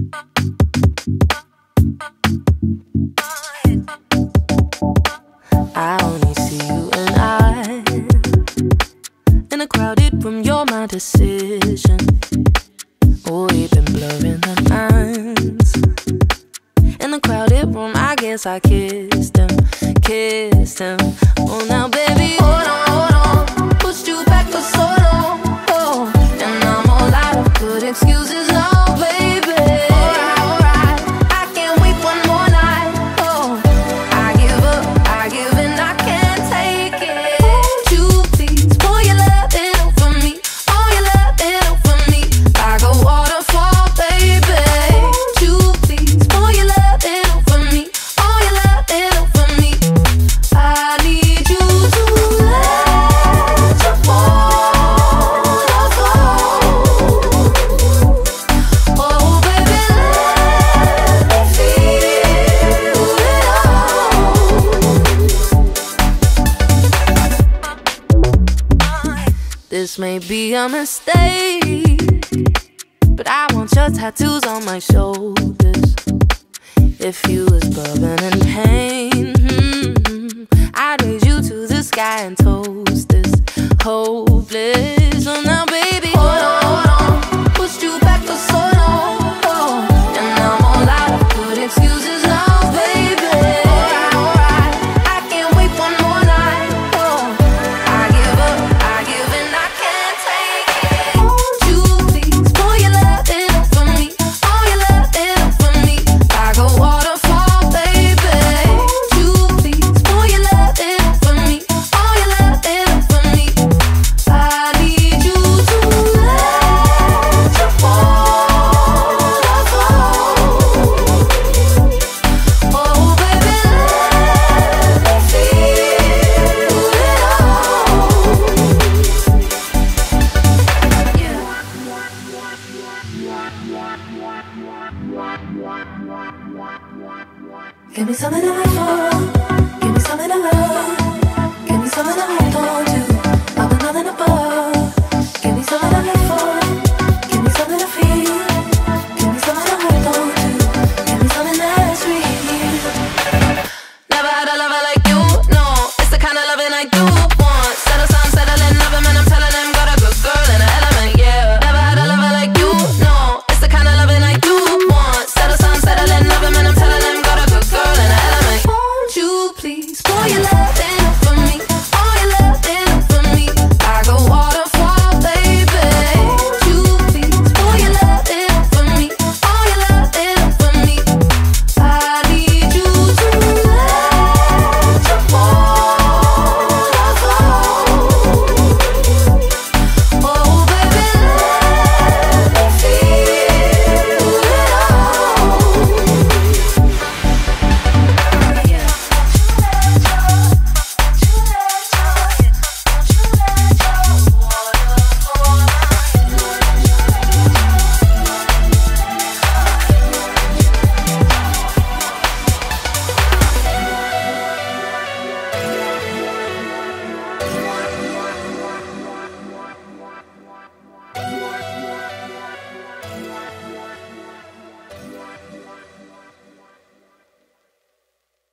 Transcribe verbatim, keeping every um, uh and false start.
I only see you and I in a crowded room, you're my decision. Oh, we've been blurring the lines. In the crowded room, I guess I kissed him, kissed him. Oh, now baby, hold on, hold on. Pushed you back for so long, oh, and I'm all out of good excuses now, baby. Alright, alright, I can't wait one more night, oh. I give up, I give in, I can't take it. Won't you please pour your love in over me, all your love in over me, like a waterfall, baby. Won't you please pour your love in over me, all your love in over me. I need you to let your water fall. Oh baby, let me feel it all. This may be a mistake, but I want your tattoos on my shoulders. If you was bubbling in pain, hmm, I'd raise you to the sky and toast this hopeless. So now baby, hold on, hold on. Pushed you back for so long, oh, and I'm all out of good excuses now, baby. Alright, alright, I can't wait one more night, oh. I give up, I give in, I can't take it. Won't you please pour your love in over me, all your love in over me, like a waterfall, baby. Won't you please pour your love in over me, all your love in over me. I need you to let your water fall. Oh baby, let me feel it all. Give me something to live for, give me something to love, give me something to hold on to. I've been nothing above.